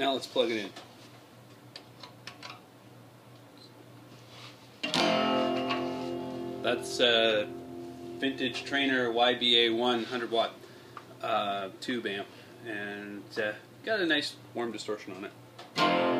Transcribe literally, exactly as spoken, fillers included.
Now let's plug it in. That's a vintage Trainer Y B A one one hundred watt uh, tube amp, and uh, got a nice warm distortion on it.